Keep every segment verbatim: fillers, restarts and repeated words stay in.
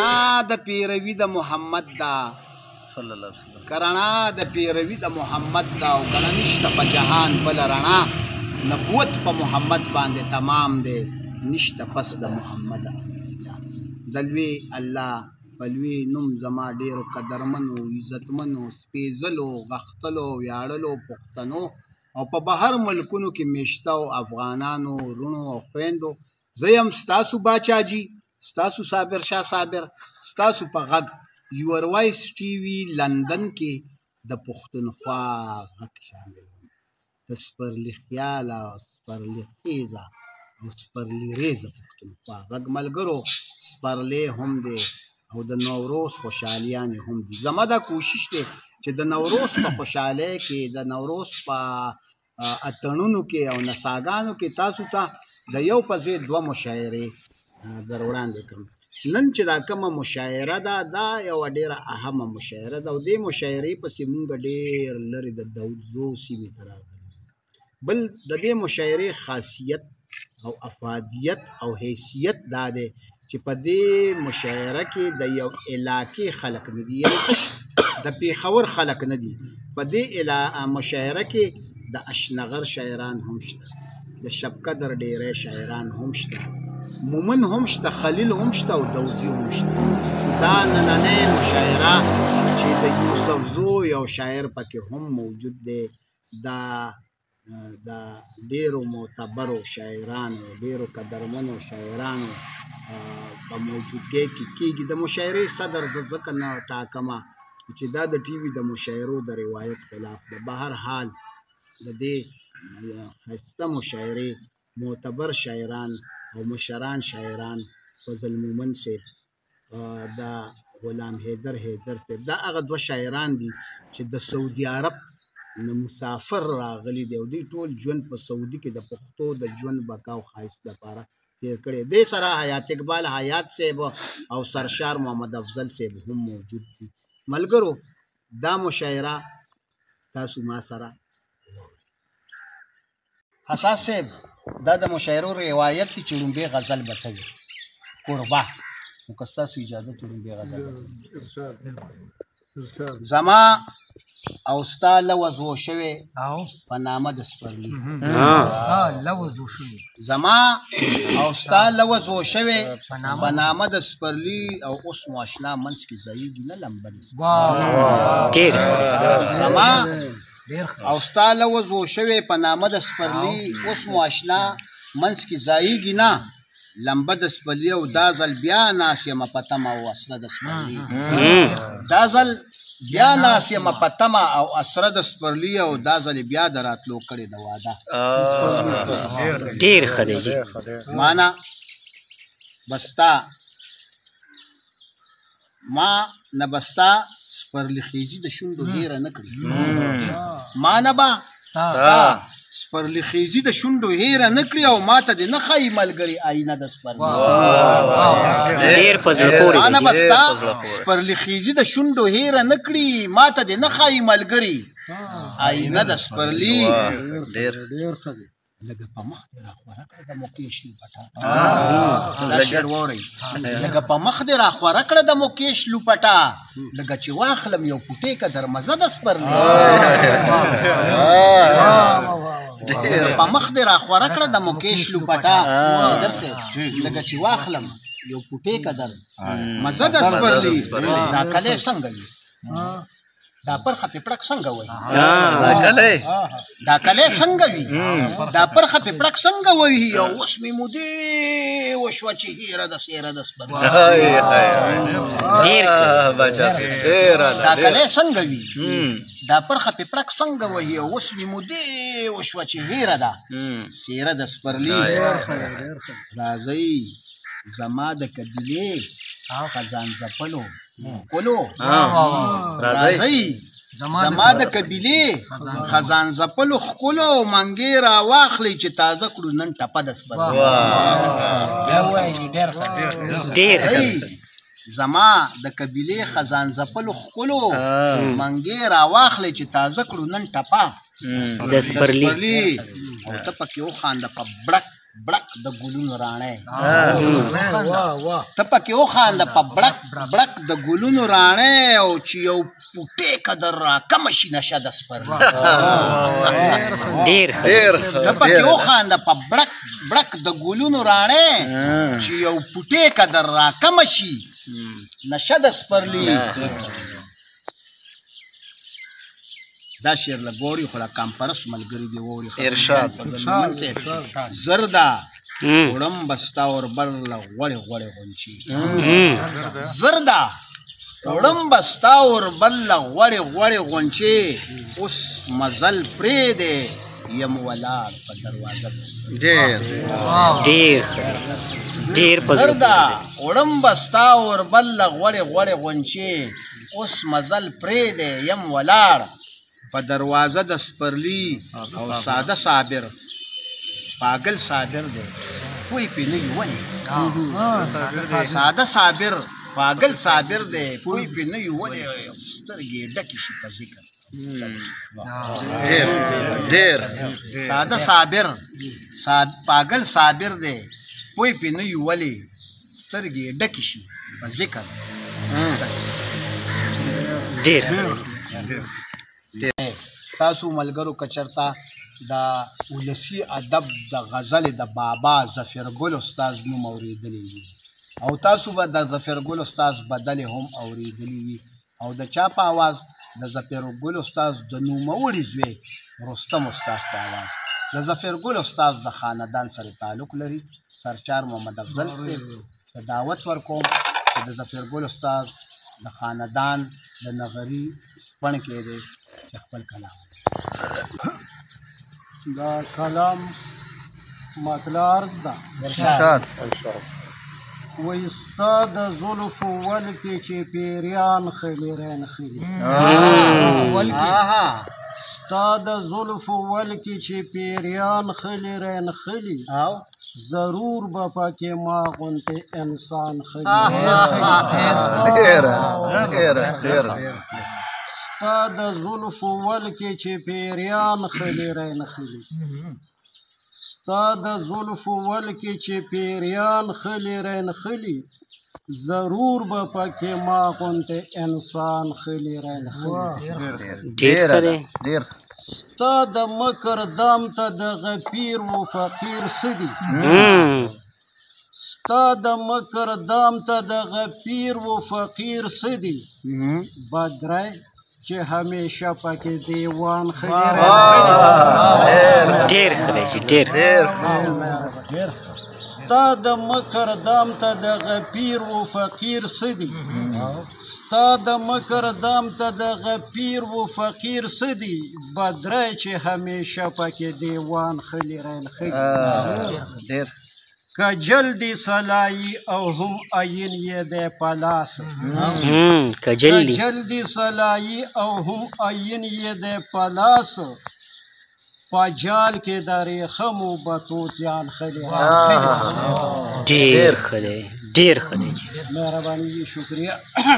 کرنا د پیروي د محمد دا صلی الله علیه وسلم کرنا د پیروي د محمد دا او کنه نشته په جهان بل رڼا نبوت په محمد باندې تمام دی نشته پس د محمد دلوي الله بلوي نوم زما ډیر قدرمنو عزتمنو سپیزلو غختلو ویاړلو پښتنو او په بهر ملکونو کې میشته او افغانانو رونو او خويندو زیم ستاسو باچاجي ستاسو صابر شاه صابر ستاسو په غږ یور وایس ټي وي لندن کې د پښتونخوا غږ شامل د سپرلی خیال او سپرلی خیزه او سپرلی ریزه پښتونخوا غږ ملګرو سپرلی هم دی او د نوروز خوشحالیان هم دي زما دا کوشش دی چې د نوروز په خوشحالی کې د نوروز په اتڼونو کې او نڅاګانو کې تاسو ته د یو په ځای دوه مشاعرې در وړاندې کړم نن چې دا کومه مشاعره ده دا یوه ډېره اهمه مشاعره ده او دې مشاعرې پسې مونږ ډېر لرې د دودزو سیمې ته راغلي بل د دې مشاعرې خاصیت او افادیت او حیثیت دا دی چې په دې مشاعره کې د یو علاقې خلک نه دي یعنې د پېښور خلک نه دي په دې مشاعره کې د اشنغر شاعران هم شته د شبقدر ډېری شاعران هم شته مومن هم شته خلیل هم شته او دوزي هم شته دا نننۍ مشاعره چې د یوسفزو یو شاعر پکې هم موجود دی دا د ډېرو معتبرو شاعرانو ډېرو قدرمنو شاعرانو په موجودګۍ کې کېږي د مشاعرې صدر زه ځکه نه ټاکمه چې دا د ټي وي د مشاعرو د روایت خلاف ده بهر حال د دې ښایسته مشاعرې معتبر شاعران او مشران شاعران فضل مومن صاحب دا غلام حیدر حیدر صاحب دا هغه دوه شاعران دي چې د سعودي عرب نه مسافر راغلي دی او دوی ټول ژوند په سعودي کې د پښتو د ژوند بقا او ښایست لپاره تیر کړی دې سره حیات اقبال حیات صاحب او سرشار محمد افضل صاحب هم موجود دي ملګرو دا مشاعره تاسو ما سره حساس صاحب دا د مشاعرو روایت دی چې لومبۍ غزل به ته وي کوربه نو که ستاسو اجازه چې لومبۍ غزل به زما او ستا لوز و شوې په نامه د سپرلي زما او ستا لوز و شوې په نامه د سپرلي او اوس مو اشنا منځ کې ځایږي نه لمبه زما او ستا لوز و شوې په نامه د سپرلي اوس مو اشنا منځ کې ځایږي نه لمبه د سپرلي او دا ځل بیا ناست یمه په تمه او اسره د سپرلي دا ځل بیا ناست یمه په تمه او اسره د سپرلي او دا ځل بیا د راتلو کړې د واده ډېر ښه دی مانا بستا ما نه بستا سپرلی خیزي د شونډو هیره نه کړي ما نه به ستا سپرلی خیزي د شونډو هیره نه کړي او ما ته دې نه ښایي ملګري آینه د سپرلي ما نه به ستا سپرلی خیزي د شونډو هیره نه کړي ما ته دې نه ښایي ملګري آینه د سپرلي لکه په مخ دې راخوره کړه د مکیش لوپټه دا شعر واورئ لکه په مخ دې راخوره کړه د مکیش لوپټه لکه چې واخلم یو پوټې که در مزه د سپرلي په مخ دې راخوره کړه د مکیش لوپټه حیدر صاحب لکه چې واخلم یو پوټې که در مزه د سپرلي دا کلی څنګه وي دا پرخه پیپړک څنګه وایي دا کلی څنګه وي دا پرخه پیپړک څنګه وایي او اوس مې مودې وشوه چې هیره د سیره د سپرلي دا کلی څنګه وي دا پرخه پیپړک څنګه وایي او اوس مې مودې وشوه چې هیره ده سیره د سپرلي راځئ زما د قبیلې خزان ځپلو کلو راځئ زما د قبیلې خزان ځپلو ښکلو منګې را واخلئ چې تازه کړو نن ټپه د سپرلي زما د قبیلې خزان ځپلو ښکلو منګې را واخلئ چې تازه کړو نن ټپه د سپرلي او ته پکې وخانده په بړک بړک د ګلونو راڼی ته پکې وخانده په بړک بړک د ګلونو راڼی او چې یو پوټې قدر راکمه شي نشه د سپرلي ته پکې وخانده په بړک بړک د ګلونو راڼی چې یو پوټې قدر راکمه شي نشه د سپرلي دا شعر لګوري خو لا کمپرس ملګری دی ووري ارشاد زردا وړم بستا اور بر له غوړې غوړې غونچي زردا وړم بستا اور بر له غوړې غوړې غونچي اوس مزل پرې دی یم ولاړ په دروازه ډېر ډېر ډېر زردا وړم بستا اور بر له غوړې غوړې غونچي اوس مزل پرې دی یم ولاړ په دروازه د سپرلی او ساده صابر پاگل صابر دی کوئی پی نه یولې ساده صابر پاگل صابر دی کوئی پی نه یولې سترګې ډکې شي په ذکر ډېر ساده صابر پاگل صابر دی کوئی پی نه یولې سترګې ډکې شي په ذکر ډېر تاسو ملګرو کچرتا دا ولسی ادب د غزل د بابا ظفرګل استاد نوم اوریدلی وي او تاسو به د ظفرګل استاد بدل هم اوریدلی وي او د چا په आवाज د ظفرګل استاد د نوموړي زوی رستم استاد په आवाज د ظفرګل استاد د خاندان سره تعلق لري سرچار محمد افضل سے دعوت ورکوم چې د ظفرګل استاد د خاندان د نغری پڼ کې دی چې خپل کلام دا کلام مطلع عرض ده ارشاد وی ستا د زلفو ولکې چې پیریان خلی رین خلی ستا د زلفو ولکې چې پیریان خلی رین خلی ضرور به پکې ما غونته انسان خلی ستا د زلفو ولکې چې پیریان خلی رین خلی ستا د زلفو ولکې چې پیریان خلی رین خلی ضرور به پکې ما غونته انسان خلی رین خلی ډېر ستا د مکر دام ته د غپیر و فقیر سدي ستا د مکر دام ته د غپیر و فقیر سدي بدره چې همیشه پکې دیوان خلی رین ډېر خلی ډېر ستا د مکر دام ته د غپیر و فقیر سدي ستا د مکر دام ته د غپیر و فقیر سدي بدره چې همیشه پکې دیوان خلی رین خلی که جلدی سلایی او هم عین یې د پلاس که جلدی سلایی او هم عین یې د پلاس پاجال کې د ریخمو بطوطیان خلی ډېر خلی ډېر خلی مهرباني شکریه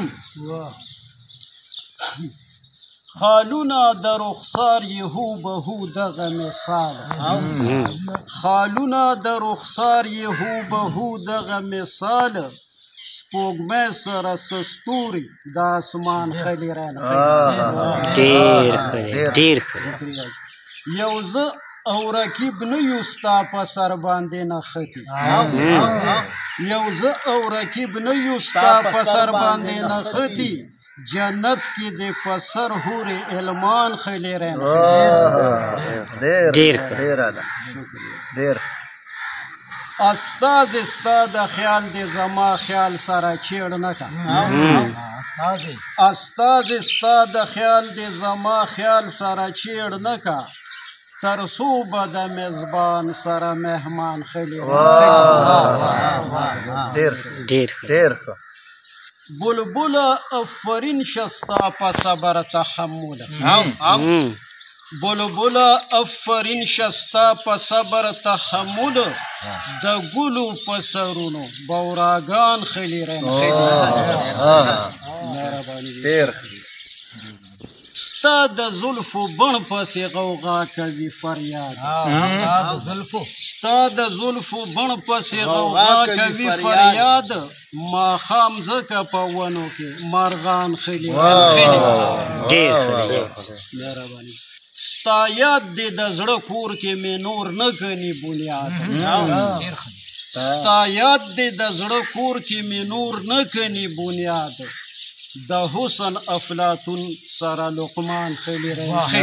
خالونه د رخسار یې هو به هو دغه مثال خالونه د رخسار یې هو به هو دغه مثال سپوږمۍ سره سستوري د اسمان خلی رین ډېر خلی ډېر خلی یو زه او رکیب نه یو ستا په سر باندې نښتي یو زه او رکیب نه یو ستا په سر باندې نښتي جنت کې د په سر هورې علمان خلی رین ډېر ډېر استاد ستا د خیال د زما خیال سره چیړ نه کا استاد ستا د خیال د زما خیال سره چیړ نه کا ترسو به د میزبان سره مهمان خلی ډېر ډېر بلبل افرین شستا په صبر تحمل بلبل افرین شستا په صبر تحمل د ګلو په سرونو بوراګان خلی رین ستا د زلفو بڼ پسې غوغا کوي فریاد ستا د زلفو بڼ پسې غوغا کوي فریاد ماښام ځکه په ونو کې مارغان خلي ډېر ښه دی مهرباني ستا یاد دی د زړه کور کې مې نور نه ګڼي بنیاد ستا یاد دی د زړه کور کې مې نور نه ګڼي بنیاد د حسن افلاطون سره لقمان خیلی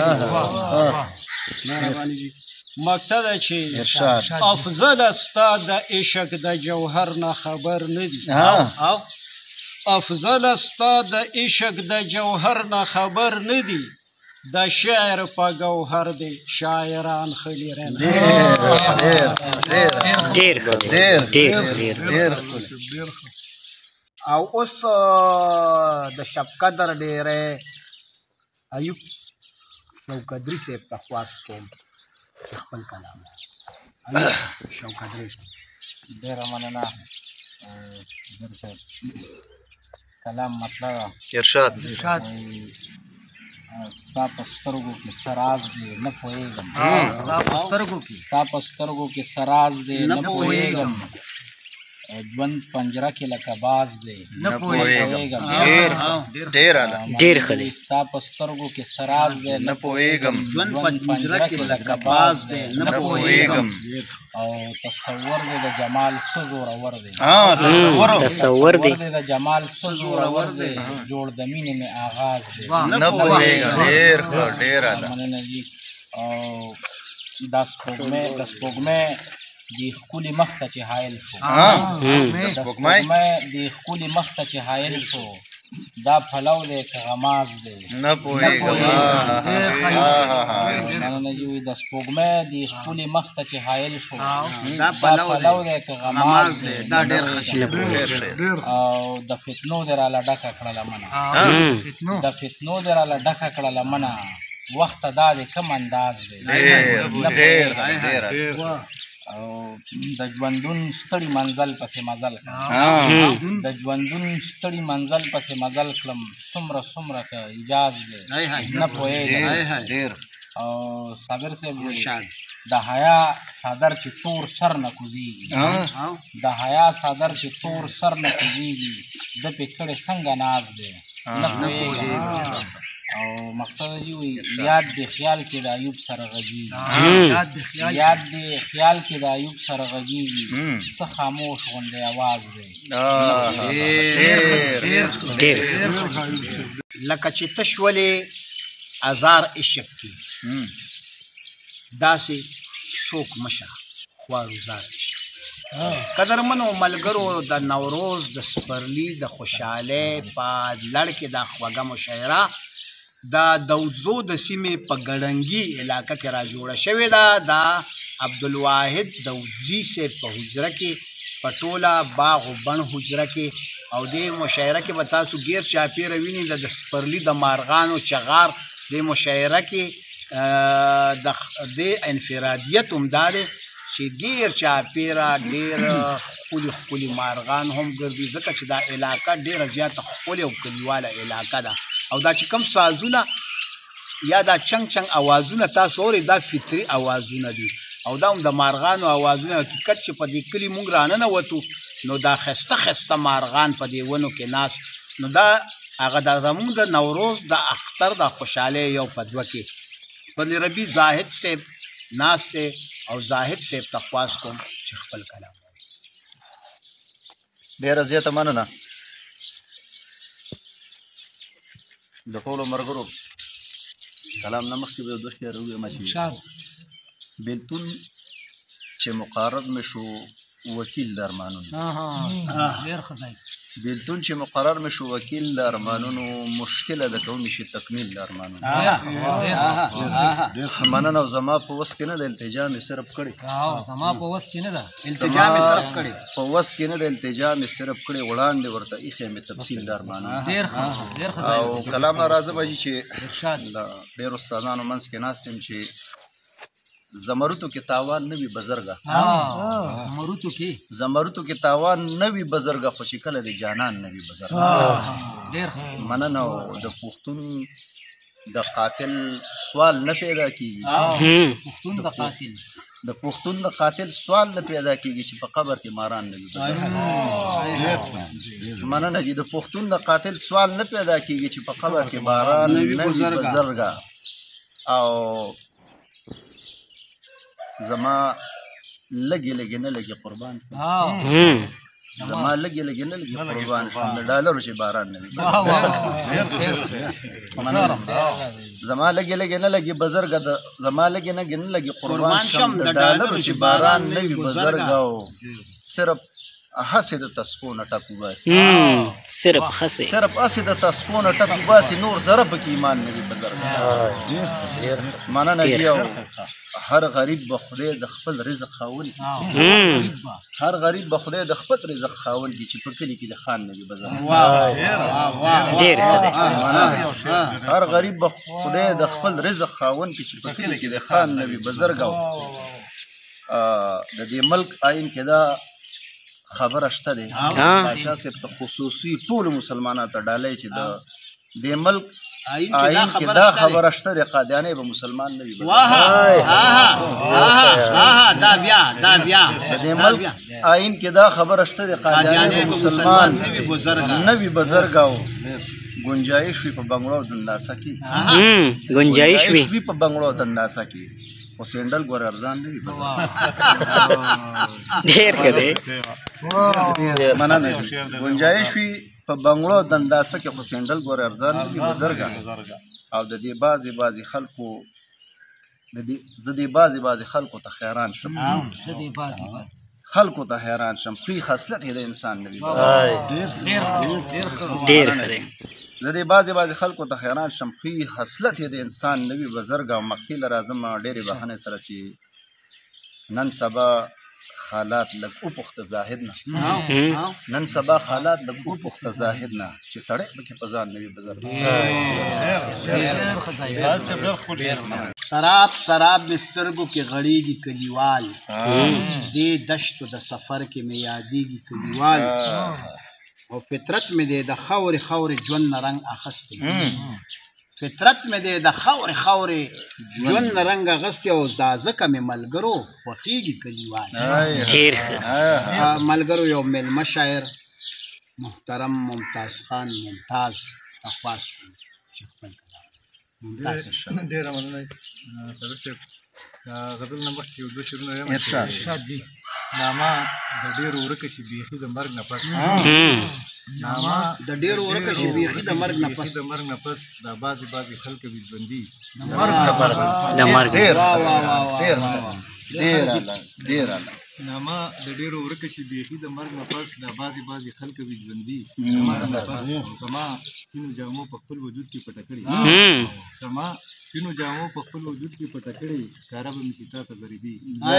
رنخیلی مقته ده چې افضل ستا د عشق د جوهر نه خبر نه دي افضل ستا د عشق د جوهر نه خبر نه دي د شعر په گوهر دی شاعران خیلی رنخیلی ډېر ښه دی ډېر ډېر او اوس د شب قدر ډېری ایوب شوقدري صاحب ته خواست کوم چې خپل کلام ایوب شوقدري ډېره مننه ډېر صاحب کلام مطلب ارشاد ستا په سترګو کې سراز دی نه پوهېږم ستا په سترګو کې ستا په سترګو کې سراز دی نه پوهېږم ژوند پنجره کې لکه باز دی نه پوهېږم ډېر ډېر ښه دی ستا په سترګو کې سراز دی نه پوهېږم ژوند پنجره کې لکه باز دی نه پوهېږم او تصور دی د جمال څه زورور دی تصور دی د جمال څه زورور دی جوړ د مینې مې آغاز دی نه پوهېږم ډېر ښه ډېر مننه جي او دا سپوږمۍ د سپوږمۍ دی ښکلي مخ ته چې حایل شو د سپوږمۍ دی ښکلي مخ ته چې حایل شو دا پلو دی که غماز دی نه پوهېږم مننه جي د سپوږمۍ دی ښکلي مخ ته چې حایل شو دا پلو دی که غماز دی دا ډېر او د فتنو دی راله ډکه کړله منه د فتنو دی راله ډکه کړله منه وخت دا دی کم انداز دی او د ژوندون ستړي منزل پسې مزل کړم د ژوندون ستړي منزل پسې مزل کړم څومره څومره که اجاز دی نه پوهېږم او صابر صاحب د حیا صدر چې تور سر نه کوزېږي د حیا صدر چې تور سر نه کوزېږي ده پې کړې څنګه ناز دی نه پوهېږم او مقصد جی وی یاد دی خیال کې د ایوب سره غږیږي یاد دی خیال کې د ایوب سره غږیږي څه خاموش غوندې اواز دی لکه چې تش ولې ازار عشق کې داسې څوک مشه خوارزار عشق قدرمنو ملګرو د نوروز د سپرلي د خوشحالۍ په لړ کې د خوږه مشاعره دا دودزو د سیمې په ګړنګي علاقه کې را جوړه شوې ده د عبدالواحد دودزي صاحب په حجره کې په ټوله باغ و بڼ حجره کې او دې مشاعره کې به تاسو ګیر چاپېره وینئ د سپرلي د مارغانو چغار دې مشاعره کې د دې انفرادیت هم دا دی چې ګیر چاپېره ډېر ښکلي ښکلي مارغان هم ګرځي ځکه چې دا علاقه ډېره زیاته ښکلې او کلیواله علاقه ده او دا چې کوم سازونه یا دا چنګ چنګ اوازونه تاسو اورئ دا فطري اوازونه دي او دا هم د مارغانو اوازونه حقیقت چې په دې کلي موږ راننوتو نو دا ښایسته ښایسته مارغان په دې ونو کې ناست نو دا هغه د زموږ د نوروز د اختر د خوشحالۍ یو پدوه کې فضل ربي زاهد صاحب ناست دی او زاهد صاحب ته خواست کوم چې خپل کلام ډېره زیاته مننه د ټولو ملګرو کلام نه مخکې به دوه شعر ووایم چې بېلتون چې مقرر مې شو وکیل د ارمانونو بېلتون چې مقرر مې شو وکیل د ارمانونو مشکله ده که ومې شي تکمیل د ارمانونو مننه او زما په وس کې نه ده التجا مې صرف کړې زما په وس کې نه ده التجا مې صرف کړې په وس کې نه ده التجا مې صرف کړې وړاندې ورته ایښی مې تفصیل د ارمانونو ډېر ښه ډېر ښه او کلام نه راځه به چې د ډېرو استادانو منځ کې ناست یم چې زمرتو کې تاوان نه وي بزرګه زمرتو کې زمرتو کې تاوان نه وي بزرګه خو چې کله د جانان نه وي بزرګه ډېر ښه مننه او د پښتون د قاتل سوال نه پیدا کیږي هم پښتون د قاتل د پښتون د قاتل سوال نه پیدا کیږي چې په قبر کې ماران نه وي مننه چې د پښتون د قاتل سوال نه پیدا کیږي چې په قبر کې باران نه وي بزرګه او زما لګي لګي نه لګي قربان هم زما لګي لګي نه لګي قربان شم د ډالرو چې باران نه وي زما لګي لګي نه لګي بزرګه د زما لګي نه نه لګي قربان شم د ډالرو چې باران نه وي بزرګه او صرف هسې د تسپونه ټکو باسي هم صرف خسي صرف هسې د تسپونه ټکو باسي نور زره پکې ایمان نه وي بزرګه مننه یو هر غریب به خدای د خپل رزق خاوند هر غریب به خدای د خپل رزق خاوند چې په کلی کې د خان نه وي بزرګه ډېر ښه دی هر غریب به خدای د خپل رزق خاوند چې په کلی کې د خان نه وي بزرګه د دې ملک آئین کې دا خبره شته دی بادشاه صاحب ته خصوصي ټولو مسلمانانو ته ډالۍ چې د دې ملک آئین کې دا خبره شته دی قادیانې به مسلمان نه وي دا بیا دا بیا د دې ملک آئین کې دا خبره شته دی قادیانې به مسلمان نه وي بزرګه او گنجائش وي په بنګړو او دنداسه کې گنجائش وي په بنګړو او دنداسه کې خو سینډل ګور ارزان نه وي ډېر ښه دی مننه گنجائش وي په بنګړو دنداسه کې خو سینډل ګور ارزان نه وي بزرګه او د دې بعضې بعضې خلکو د دې زه دې بعضې بعضې خلکو ته حیران شم خلکو ته حیران شم خوی خصلت یې د انسان نه وي ډېر ښه دی زه دې بعضې بعضې خلکو ته حیران شم خوی خصلت یې د انسان نه وي بزرګه او مقتي له راځم ډېرې بښنې سره چې نن سبا حالات لږ وپوښته زاهد نه نن سبا حالات لږ وپوښته زاهد نه چې سړی پکې په ځان نه وي بزرګه سراب سراب مې سترګو کې غړېږي کلیوال دې دشتو د سفر کې مې یادېږي کلیوال او فطرت مې دی د خاورې خاورې ژوند نه رنګ اخیستی فطرت مې دی د خاورې خاورې ژوند نه رنګ اخیستی او دا ځکه مې ملګرو خوښېږي کلیوال ډېر ښه ملګرو یو میلمه شاعر محترم ممتاز خان ممتاز تخواست کړو چې خپل کلام ممتاز ډېره مننه سره صاحب غزل نه مخکې یو دوه شعرونه وایم ارشاد جي نامه د ډېرو ورکه شي بیخي د مرګ نه پس نامه د ډېرو ورکه شي بیخي د مرګ نه پس د مرګ نه پس دا بعضې بعضې خلک وي ژوندي د مرګ ډېر ډېر ډېر نامه د ډېرو ورکه شي بیخي د مرګ نه پس دا بعضې بعضې خلک وي ژوندي زما سپینو جامو په خپل وجود کې پټه کړي زما سپینو جامو په خپل وجود کې پټه کړي ښکاره به مې شي تا ته غریبي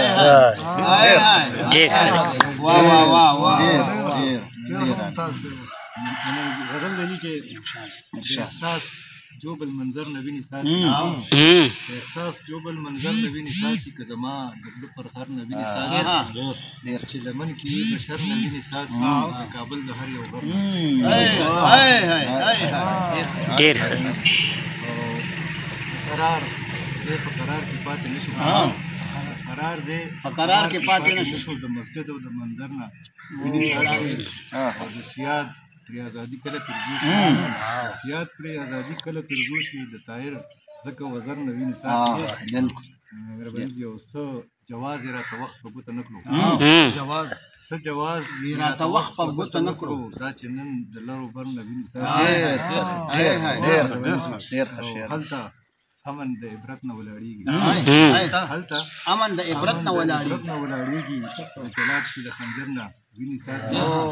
غزل دی چې احساس جو بل منظر نه ویني ساسي احساس جو بل منظر نه ویني ساسي که زما د زړه پر هر نه ویني ساسي چې لمن کې بشر نه ویني ساسي د کابل د هر یو غر ډېر قرار زه په قرار کې پاتې نه شم قرار زه په قرار کې پاتې نه شم د مسجد او د منظر نه ویني ساسي د سیاد پرې ازادي کله پرځو شي سیاد پرې ازادي کله پرځو شي د طاهر ځکه وزر نه ویني ساسي بالکل مهرباني یو څه جواز یې راته وخت په ګوته نه کړو جواز څه جواز یې راته وخت په ګوته نه کړو دا چې نن د لرو بر نه ویني ساسي هلته امن د عبرت نه ولاړېږي هلته امن د عبرت نه ولاړېږي نه ولاړېږي طلاق چې د خنجر نه ویني ساسي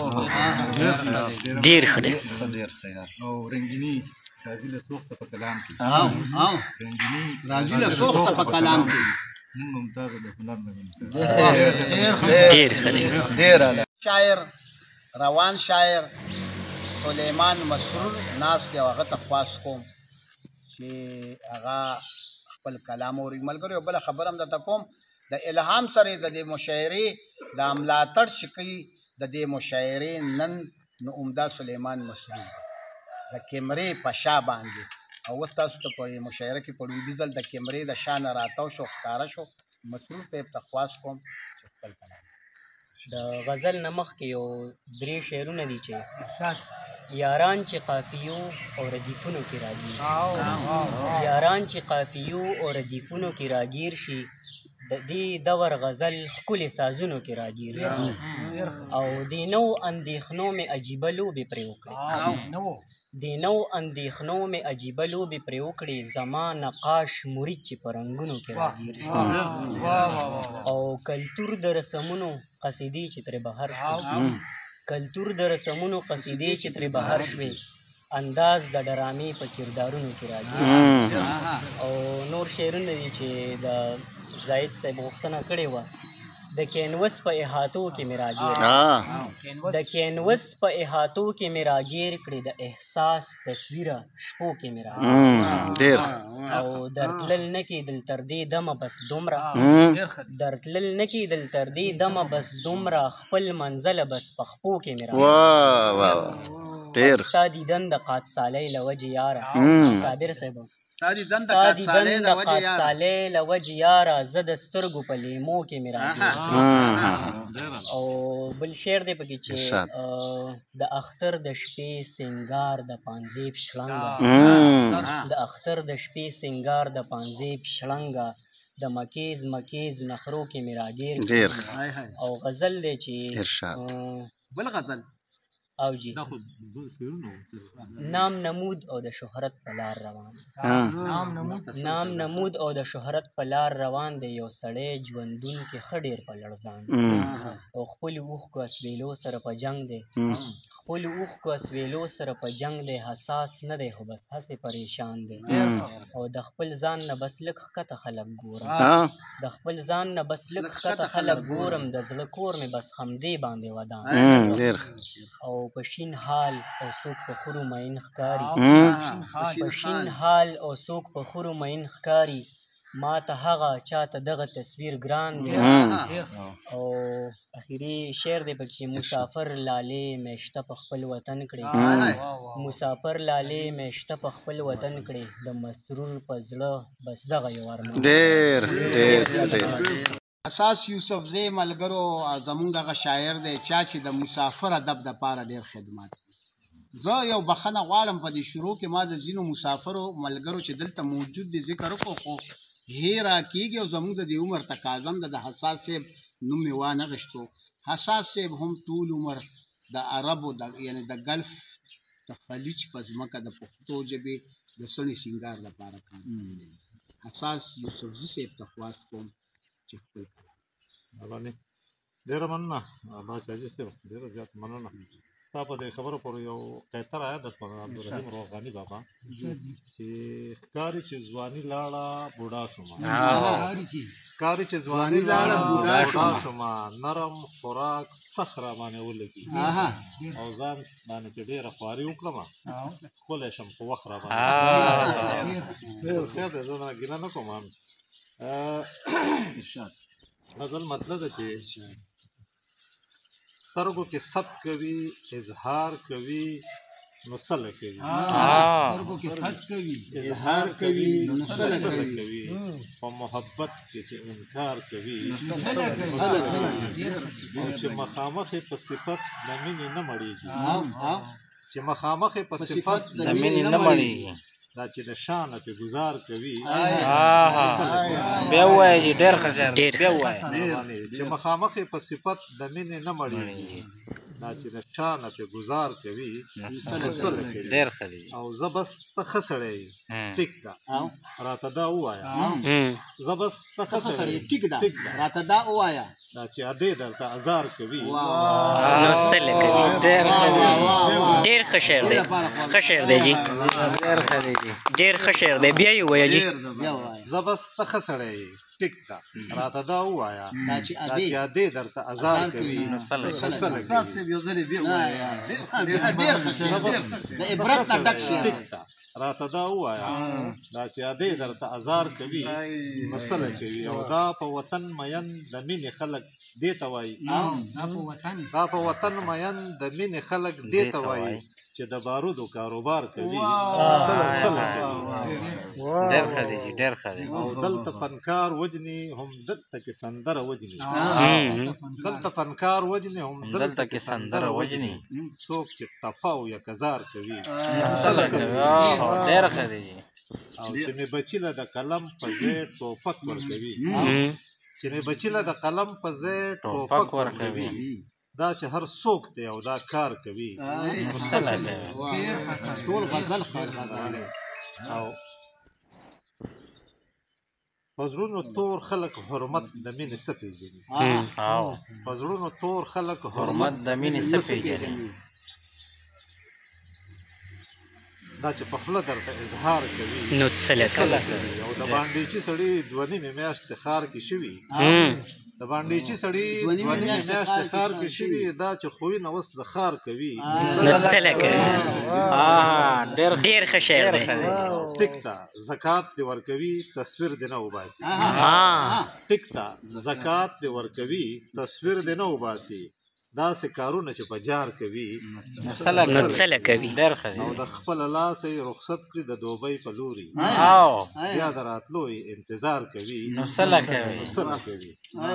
ډېر ښه دی او رنګیني راځي له سوخته په کلام کې رنګیني راځي له سوخته په کلام کې نن ممتاز د هنر نه ویني ډېر ښه دی شاعر روان شاعر سلیمان مسرور ناست دی او هغه ته خواست کوم چې هغه خپل کلام اوري ملګرو یو بله خبره هم درته کوم د الهام سره د دې مشاعرې د ملاتړ چې کوي د دې مشاعرې نن نو عمده سلیمان مسرور دی د کیمرې په شا باندې او اوس تاسو ته په مشاعره کې په لومړي ځل د کیمرې د شا نه راتاو شو ښکاره شو مسرور صاحب ته خواست کوم چې خپل کلام د غزل نه مخکې یو درې شعرونه دي چې یاران چې قافیو او ردیفونو کې راګیر یاران چې قافیو او ردیفونو کې راګیر شي د دې دور غزل ښکلې سازونو کې راګیر شي او د نو اندېښنو مې عجیبه لوبې پرې وکړې د نو اندېښنو مې عجیبه لوبې پرې وکړې زما نقاش مرید چې په رنګونو کې راګیر شي او کلتور د رسمونو قصیدې چې ترې بهر شوې کلتور د رسمونو قصیدې چې ترې بهر شوې انداز د ډرامې په کردارونو کې راګیر او نور شعرونه دي چې د زاهد صاحب غوښتنه کړې وه د کینوس په احاطو کې مې راګیر د کینوس په احاطو کې مې راګیر کړې د احساس تصویره شپو کې مې راګیر او درتلل نه کېدل تر دې دمه بس دومره درتلل نه کېدل تر دې دمه بس دومره خپل منزله بس په خپو کې مې راګیر ستا دیدن د قادسالۍ له وجې یاره صابر صاحب ستا دیدن د قادسالۍ له وجې یاره زه د سترګو په لیمو کې مې راګیر او بل شعر دی پکې چې د اختر د شپې سنګار د پانزیب شړنګه د اختر د شپې سنګار د پانزیب شړنګه د مکیز مکیز نخرو کې مې راګیر او غزل دی چې بل غزل او جی نام نمود او د شهرت په لار روان نام نمود او د شهرت په لار روان دی یو سړی ژوندون کې ښه ډېر په لړزان او خپلو اوښکو اسویلو سره په جنګ دی خپلو اوښکو اسویلو سره په جنګ دی حساس نه دی خو بس هسې پریشان دی او د خپل ځان نه بس لږ ښکته خلک ګورم د خپل ځان نه بس لږ ښکته خلک ګورم د زړه کور مې بس خمدې باندې ودان او په شین حال او څوک په خورو مین ښکاري په شین حال او څوک په خورو مین ښکاري ما ته هغه چاته دغه تصویر ګران دی او اخري شعر دی پکې مسافر لالې میشته په خپل وطن کړې مسافر لالې میشته په خپل وطن کړې د مسرور په زړه بس دغه یو ارمان ډېر ډېر اساس یوسف زی ملګرو زمونږ هغه شاعر دی چا چې د مسافر ادب دپاره ډېر خدمات کوي زه یو بخښنه غواړم په دې شروع کې ما د ځینو مسافرو ملګرو چې دلته موجود دي ذکر وکړو خو هیرا کېږي او زمونږ د دې عمر تقاضا هم د حساس صاحب نوم مې وانه غشتو حساس صاحب هم ټول عمر د عربو د یعنې د ګلف د خلیج په ځمکه د پښتو ژبې د سړي سینګار لپاره کار کړی حساس یوسفزي صاحب ته خواست کوم چې خپل کلام ډېره مننه باچا حاجي صاحب ډېره زیاته مننه ستا په دې خبرو پورې یو قیطر آیا د عبدالرحیم روغاني بابا چې ښکاري چې ځواني لاړه بوډا شومه ښکاري چې ځواني لاړه بوډا شومه نرم خوراک سخ را باندې ولګي او ځان باندې چې ډېره خواري وکړمه ښکلی شم خو وخت را باندې بس خیر دی زه نه ګیله نه کوم غزل مطلب ده چې سترګو کې ست کوي اظهار کوي نو څه کوي سترګو کې ست کوي اظهار کوي نو څه کوي په محبت کې چې انکار کوي او چې مخامخ په صفت د مینې نه مړېږي چې مخامخ په صفت د مینې نه مړېږي دا چې د شانه په گزار کوي بیا وایي چې ډېر ښه ډېر بیا وایي چې مخامخ په صفت د مینې نه مړېږي دا چې د شانه په گزار کوي ډېر ښه دی او زه بس ته ښه سړی ټیک ده راته دا ووایه زه بس ته ښه سړی ټیک ده راته دا ووایه دا چې ادې درته ازار کوي نو څه کوي ډېر ښه دی ډېر ښه شعر دی ښه شعر دی جی ډېر ښه دی جی ډېر ښه شعر دی بیا یې ووایه جی زه بس ته ښه سړی ټیک ده راته دا ووایه دا چې ادې درته ازار کوي اساس صاحب یو ځلې بیا ووایه ډېر ښه شعر د عبرت نه ډک شعر ټیک ده راته دا ووایه دا چې ادې درته ازار کوي نو څه کوي او دا په وطن مین د مینې خلک دې ته وایي دا په وطن مین د مینې خلک دې ته وایي چې د بارودو کاروبار کوي ډېر ښه دی جي ډېر ښه دی او دلته فنکار وجني هم دلته کې سندره وجني دلته فنکار وجني هم دلته کې سندره وجني څوک چې ټپه او یا کزار کوي ډېر ښه دی او چې مې بچي له د قلم په ځای ټوپک ورکوي چې مې بچي له د قلم په ځای ټوپک ورکوي دا چې هر څوک دی او دا کار کوي ټول غزل خلغه او په زړونو تور خلک حرمت د مینې څه پېژني په زړونو تور خلک حرمت د مینې څه پېژني دا چې په خوله درته اظهار کوي نو څه لکه او د باندېچي سړي دوه نیمې میاشتې ښار کې شوي د باندېچي سړي دوه نیمې میاشتې ښار کې شوي دا چې خویونه اوس د ښار کوي نو څه لکه ډېر ښه شعر دی ټیک ته زکات دې ورکوي تصویر دې نه وباسي ټیک ته زکات دې ورکوي تصویر دې نه وباسي داسې کارونه چې په جار کوي نو څه لکوي ډېر ښه دی او د خپله لاسه یې رخصت کړي د دوبۍ په لوري بیا د راتلو یې انتظار کوي نو څه لکوي نو څه لکوي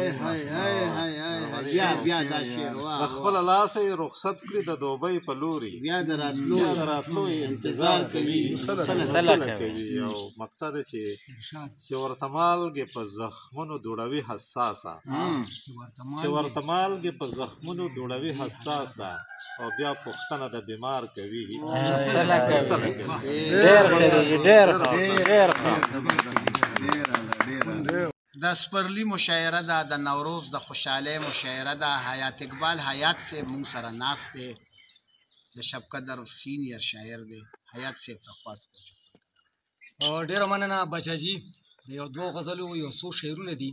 بیا بیا دا شعر د خپله لاسه یې رخصت کړي د دوبۍ په لوري بیا د راتلو بیا د راتلو یې انتظار کوي څه لکوي او مقطع ده چې چې ورته مالګې په زخمونو دوړوي حساسه چې ورته مالګې په زخمونو دوړوي حساسه او بیا پوښتنه د بیمار کوي د سپرلی مشاعره ده د نوروز د خوشحالۍ مشاعره ده حیات اقبال حیات سے مونږ سره ناست دی د شب قدر سینیر شاعر دی حیات سے تخواست ډیره مننه بچاجي یو دوه غزلو یو څو شعرونه دي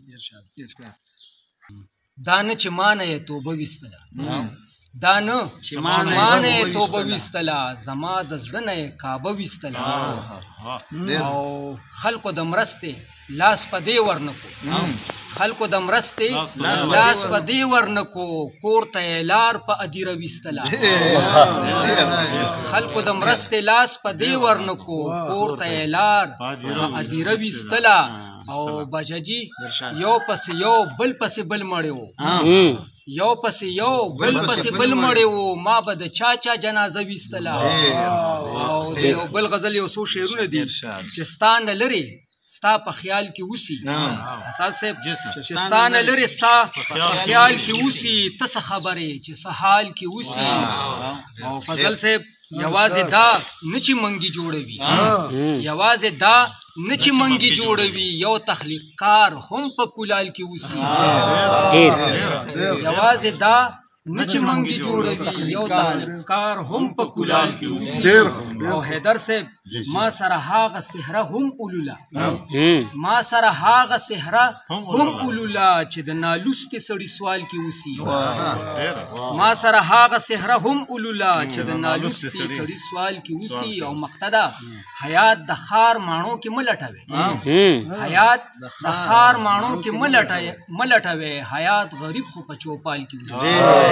دا نه چې مانه یې توبه ویستله دا نه چې مانه یې توبه ویستله زما د زړه نه یې کعبه ویستله او خلکو د مرستې لاس په دې ورنکو خلکو د مرستې لاس په دې ورنکو کور ته یې لار په ادیره ویستله خلکو د مرستې لاس په دې ورنکو کور ته یې لار په ادیره ویستله او بچاجي یو پس یو بل پس بل مړی و یو پس یو بل پس بل مړی و ما به د چا چا جنازه ویستله او د یو بل غزل یو څو شعرونه دي چې ستا نه لرې ستا په خیال کې اوسي اساس صاحب چې ستا نه لرې ستا په خیال کې اوسي ته څه خبرې چې څه حال کې اوسي او فضل صاحب یوازې دا نه چې منګي جوړوي یوازې دا نه چې منګي جوړوي یو تخلیق کار هم په کولال کې اوسي یوازې دا نه چې منګي جوړوي یو تخلیق کار هم په کولال کې اوسي او حیدر صاحب ما سره هاغه سحره هم اولولا ما سره هاغه سحره هم اولولا چې د نالوستي سړي سوال کې اوسي ما سره هاغه سحره هم اولولا چې د نالوستي سړي سوال کې اوسي او مقتدا حیات د خار مانو کې ملټوي حیات د خار مانو کې ملټوي ملټوي حیات غریب خو په چوپال کې اوسي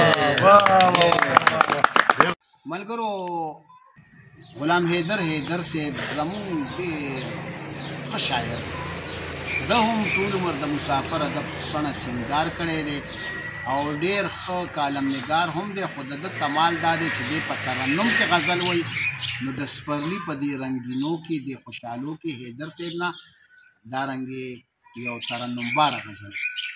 ملګرو غلام حیدر حیدر سے زمون ډېر ښه شاعر ده هم ټول عمر د مسافر ادب سڼه سینګار کړی دی او ډېر ښه کالم نګار هم دی خو د ده کمال دا دی چې دی په ترنم کې غزل وایي نو د سپرلي په دې رنګینو کې د خوشحالو کې حیدر صاحب نه دارنګې یو ترنمباره غزل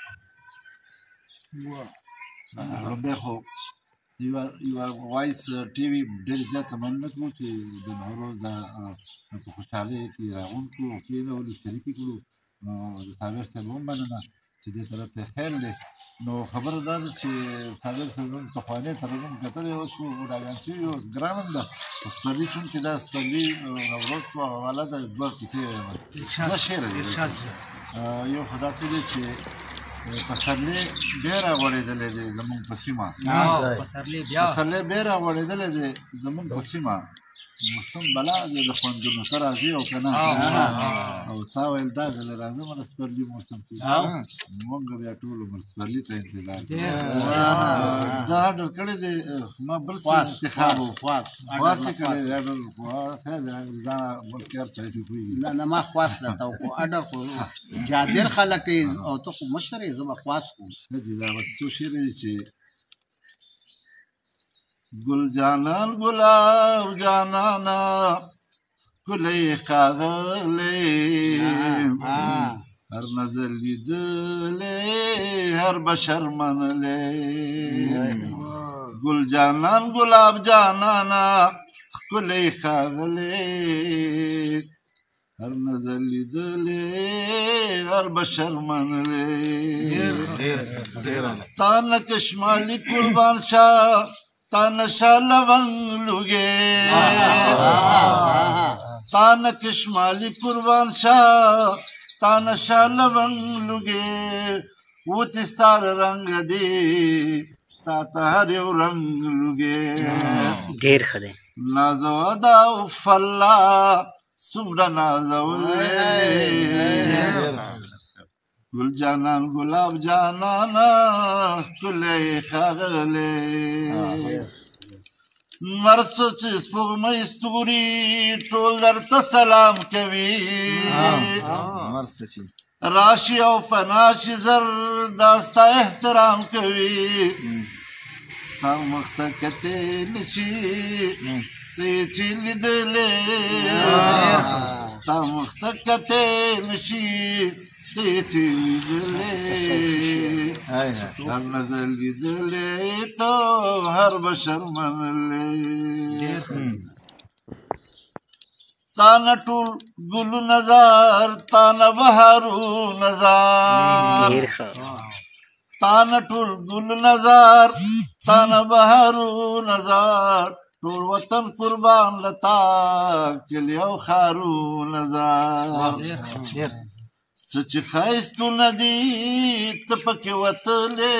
لومبی خو یوه وایس ټي وي ډېر زیاته مننه کوو چې د نوروز د په خوشحالۍ کې راغونډ کړو او کېنولو شریکې کړو نو د صابر صاحب هم مننه چې دې طرف ته خیر دی نو خبره دا ده چې صابر صاحب هم پخوانی ترنم کتلی اوس خو بوډاګان شوي اوس ګران هم ده سپرلي چونکې دا سپرلي نوروز شو حواله ده دوه کیتې دا شعر دی یو خو داسې دی چې پسرلی بیا راغوړېدلی دی زمونږ په سیمه پسرلی بیا راغوړېدلی دی زمونږ په سیمه موسم بلا دی د خوندونو ته راځي او که نه او تا ویل دا ځل راځه مله سپرلي موسم کې مونږ بیا ټول عمر سپرلي ته انتظار دا اډر کړی دی ما بل څه انتخاب و خواس خواس یې کړی دی اډر خواس دی انګریزانه ملک هر سړی ته پوهېږي نه نه ما خواس درته وکړو اډر خو جابر خلک کوي او ته خو مشر یې زه به خواس کوم ښه دي دا بس څو شعر دی چې گل جانان گلاب جانانا کلی قاغلی هر نظر لیدلی هر بشر منلی گل جانان گلاب جانانا کلی قاغلی هر نظر لیدلی هر بشر منلی تانا کشمالی قربان شاه تانشا لون لوگے تان کشمالی قربان شاہ تانشا لون لوگے وہ تستار رنگ دی تا تہر یو رنگ لوگے ډیر ښه دی نازو ادا فلا سمرا نازو گل جانان گلاب جانانا کلی خاغلی مرسو چی سپوږمۍ ستوري ټول درته سلام کوي راشي او فنا چې زر دا ستا احترام کوي تا مخته کتې نشي ته چې لیدلې ستا مخته کتې نشي تیتی لیدلی هر نظر لیدلی تو هر بشر منلی تانا ټول گلو نظر تانا بهارو نظر تانا ټول گلو نظر تانا بهارو نظر ټول وطن قربان لتا کلی او خارو نظر سچ خایستو ندی تپکی وطلی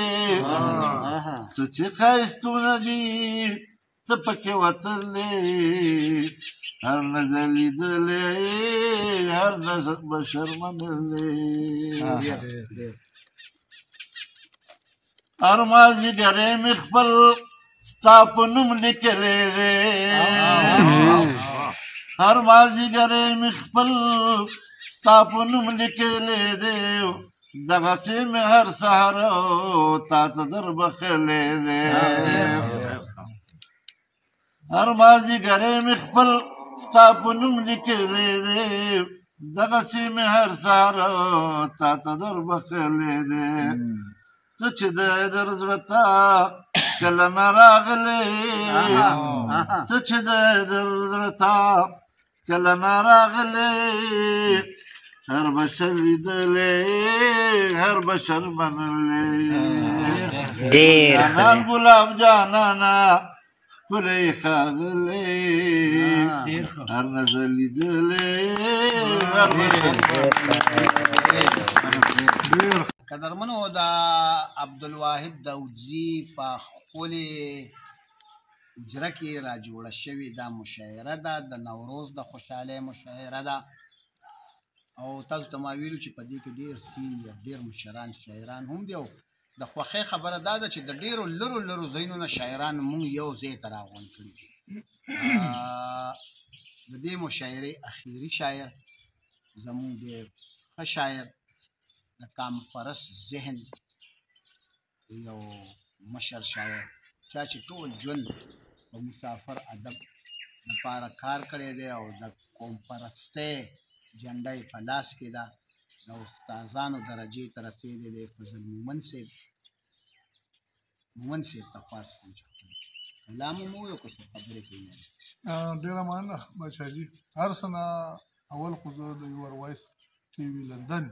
سچ خایستو ندی تپکی وطلی هر نظر لیدلی هر نظر بشر منلی هر مازی گره مخبل ستا په نوم لیکلی دی هر مازی گره مخبل ستا په نوم لیکلی دی دغسې مې هر سهار تا ته در بخلی دی هر مازدیګری مې خپل ستا په نوم لیکلی دی دغسې مې هر سهار تا ته در بخلی دی ته چې دی در زړه ته کله نه راغلی ته چې دی در زړه ته کله نه راغلی هر بشر لیدلی هر بشر منلی جانان گلاب جانانا ښکلی ښاغلی هر نظر لیدلی هر بشر قدرمنو د عبدالواحد داودزي په خپلې اجره کې راجوړه شوې دا مشاعره ده د نوروز د خوشحالۍ مشاعره ده او تاسو ته ما ویلو چې په دې کې ډېر سینیر ډېر مشران شاعران هم دي او د خوښۍ خبره دا ده چې د ډېرو لرو لرو ځایونو نه شاعران مونږ یو ځای ته راغونډ کړي دي د دې مشاعرې اخیري شاعر زموږ ډېر ښه شاعر د کام پرست ذهن یو مشر شاعر چا چې ټول ژوند په مسافر ادب لپاره کار کړی دی او د قوم پرستۍ جنډه یې په لاس کې ده د استادانو درجې ته رسېدلی دی فضل مومن صاحب مومن صاحب ته خواست کوم چې کلام مو ووایو که څه خبرې کوي ډېره مننه بادشاهجي هر څه نه اول خو زه د یور وایس ټي وي لندن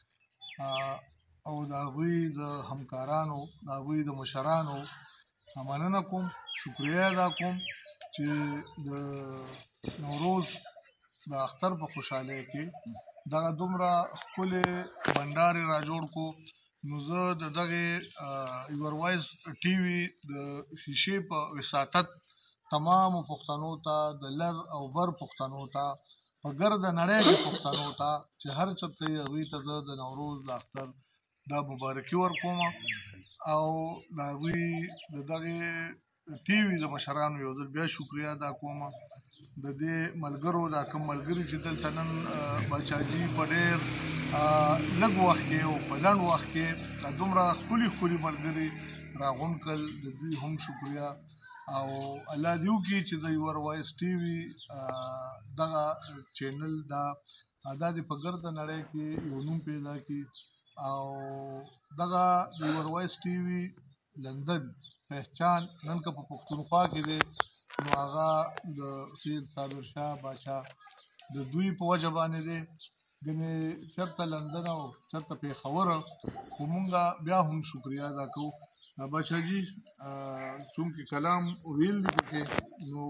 او د هغوی د همکارانو د هغوی د مشرانو مننه کوم شکریه ادا کوم چې د نوروز د اختر په خوشحالۍ کې دغه دومره ښکلې بنډارې را جوړ کو نو زه د دغې یور وایس ټي وي د ښیښې په وساطت تمامو پښتنو ته د لر او بر پښتنو ته په ګرده نړۍ کې پښتنو ته چې هر چېرته یې هغوی ته زه د نوروز د اختر دا مبارکي ورکوم او د هغوی د دغې ټي وي د مشرانو یو ځل بیا شکریه ادا کوم د دې ملګرو دا کوم ملګري چې دلته نن باچاجي په ډېر لږ وخت کې او په لنډ وخت کې دا دومره ښکلي ښکلي ملګري راغونډ کړل د دوی هم شکریه او الله دې وکړي چې د یور وایس ټي وي دغه چینل دا دا دې په ګرده نړۍ کې یو نوم پیدا کړي او دغه د یور وایس ټي وي لندن پہچان نن که په پښتونخوا کې دی نو هغه د سید صابر شاه باچا د دوی په وجه باندې دی ګنې چېرته لندن او چېرته پېښور خو مونږ بیا هم شکریه ادا کوو باچاجي چونکې کلام ویل دي پکې نو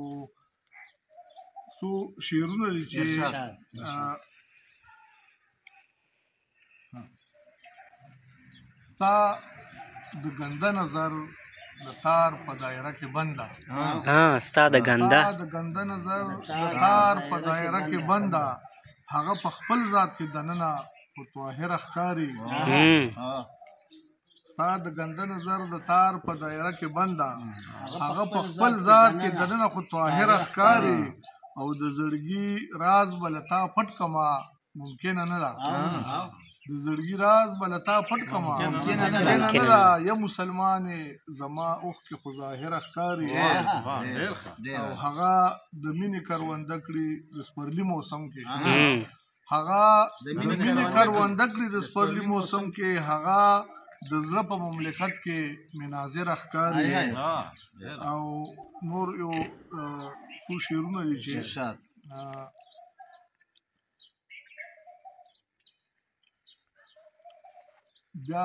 څو شعرونه دي چې ستا د ګنده نظر د تار په دایره کې بنده ها ستا د ګنده د ګنده نظر د تار په دایره کې بنده هغه په خپل ذات کې دننه خو طاهره ښکاري ستا د ګنده نظر د تار په دایره کې بنده هغه په خپل ذات کې دننه خو طاهره ښکاري او د زړګي راز به له تا پټ کما ممکنه نه ده د زړګي راز به له تا پټ کما ممکنه نه ده یا مسلمانې زما اوښکې خو ظاهره ښکاري او هغه د مینې کرونده کړي د سپرلي موسم کې هغه د مینې کرونده کړي د سپرلي موسم کې هغه د زړه په مملکت کې مناظره ښکاري او نور یو څو شعرونه دي چې بیا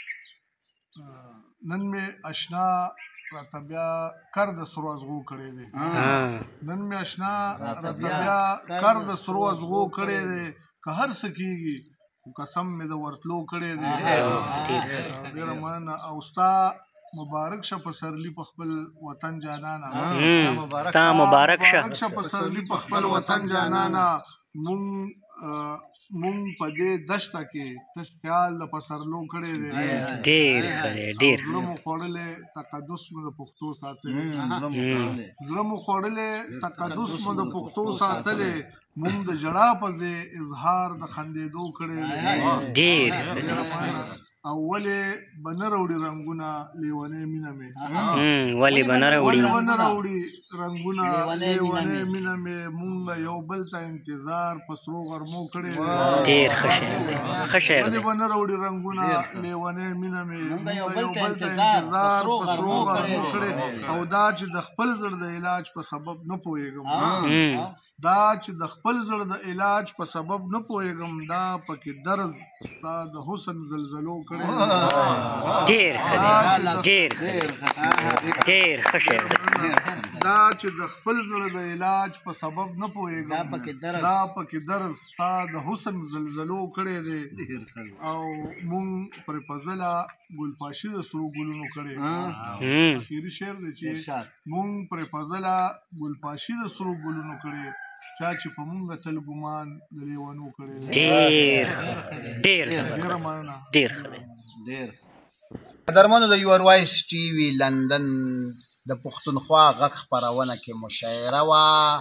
نن مې اشنا راته بیا کر د سرو ازغو کړی دی نن مې اشنا راته بیا کر د سرو ازغو کړی دی که هر څه کېږي خو قسم مې د ورتلو کړی دی ډېره مننه او ستا مبارک شه پسرلی په خپل وطن جانانا ستا مبارک شه پسرلی په خپل وطن جانانا مونږ مونږ په دې دشته کې تش خیال د پسرلو کړی دی ډېر ډېر زړه مو خوړلی تقدس مو د پښتو ساتلی زړه مو خوړلی تقدس مو د پښتو ساتلی مونږ د ژړا په ځای اظهار د خندېدو کړی دی ډېر او ولې به نه راوړي رنګونه لیونۍ مینه مې ولې به نه راوړي ولې به نه راوړي رنګونه لیونۍ مینه مې مونږ یو بل ته انتظار په سرو غرمو کړی ډېر ښه شعر ښه شعر ولې به نه راوړي رنګونه لیونۍ مینه مې مونږ یو بل ته انتظار په سرو غرمو کړی او دا چې د خپل زړه د علاج په سبب نه پوهېږم دا چې د خپل زړه د علاج په سبب نه پوهېږم دا پکې درز ستا د حسن زلزلو کړی ډېر ډېر ډېر ښه شعر دا چې د خپل زړه د علاج په سبب نه پوهېږم دا پکې درز ستا د حسن زلزلو کړی دی او مونږ پرې فضله ګلپاشي د سرو ګلونو کړی اخري شعر دی چې مونږ پرې فضله ګلپاشي د سرو ګلونو کړی چا چې په مونږ تل ګمان د لیونو کړی ډېر ډېر ډېر ډېر قدرمنو د یور وایس ټي وي لندن د پښتونخوا غږ خپرونه کې مشاعره وه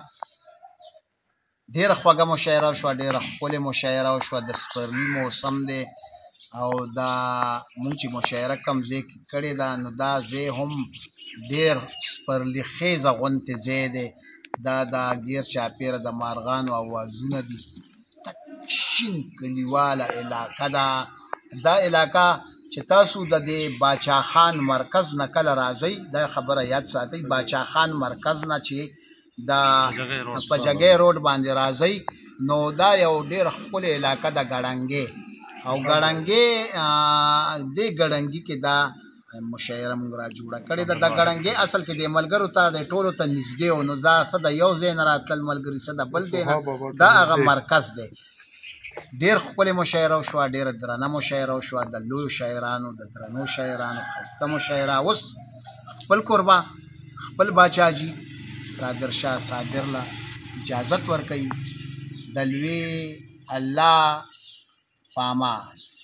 ډېره خوږه مشاعره وشوه ډېره ښکلې مشاعره وشوه د سپرلي موسم دی او دا مونږ چې مشاعره کوم ځای کې کړې ده نو دا ځای هم ډېر سپرلي خیزه غوندې ځای دی دا د ګیر چاپیره د مارغانو اوازونه دي تک شین کلیواله علاقه ده دا علاقه چې تاسو د دې باچا خان مرکز نه کله راځئ دا خبره یاد ساتئ باچا خان مرکز نه چې دا په جګۍ روډ باندې راځئ نو دا یو ډېر ښکلې علاقه ده ګړنګې او ګړنګې دې ګړنګي کې دا مشاعره موږ را جوړه کړې ده د ګړنګې اصل کې د ملګرو ته د ټولو ته نږدې و نو دا څه د یو ځای نه راتلل ملګري څه د بل ځای نه دا هغه مرکز دی ډېر ښکلې مشاعره وشوه ډېره درنه مشاعره وشوه د لویو شاعرانو د درنو شاعرانو ښایسته مشاعره اوس خپل کوربه خپل باچاجي صادر شاه صادر له اجازت ورکوي د لوی الله پامان.